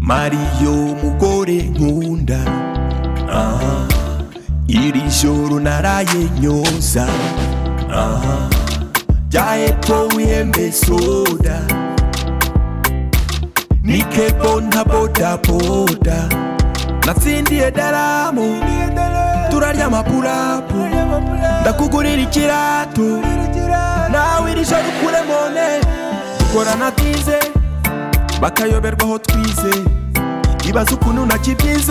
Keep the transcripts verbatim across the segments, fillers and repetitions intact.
Mario mugore nkunda, aha iri joro naraye nyoza, aha jaepo wiyembe soda, nikebo nta boda boda, natsindiye daramu turarya mapulapu, ndakugurira ikirato nawe iri joro ukuremone, dukora natize bakayoberwa aho twize, ibaza ukuntu nakibyize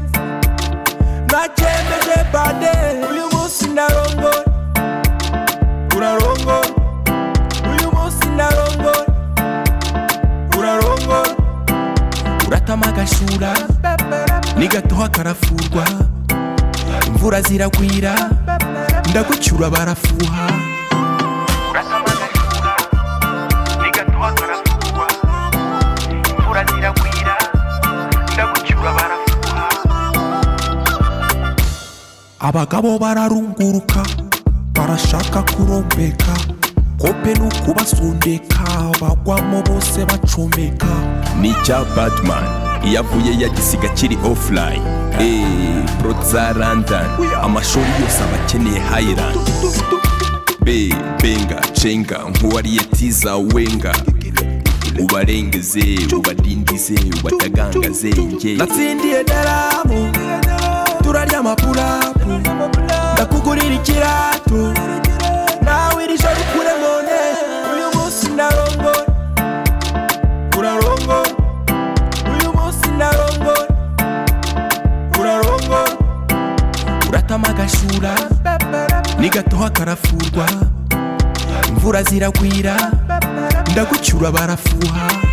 nakembeje bade, uyu munsi narongora urarongora, uyu munsi narongora urarongora, uratama agashura nigatoha karafurwa, imvura ziragwira ndagucyura barafuha, uratama agashura nigatoha karafurwa, imvura ziragwira ndagucyura barafuha. Abagabo bararunguruka barashaka kurombeka, kope nukubasundeka bagwamo bose bacomeka, nica Batman yavuye yagisiga kiri offline, eh proza London amashuri yose abakeneye Highland, be benga cenga nkuwariye tiza wenga, ubarengeze ubadindize ubatagangaze nge, natsindiye daramu turarya mapulapu, ndakugurira ikirato nawe iri joro ukuremone, uyu munsi narongora urarongora, uyu munsi narongora urarongora, uratama agashura nigatoha karafurwa, imvura ziragwira ndagucyura barafuha.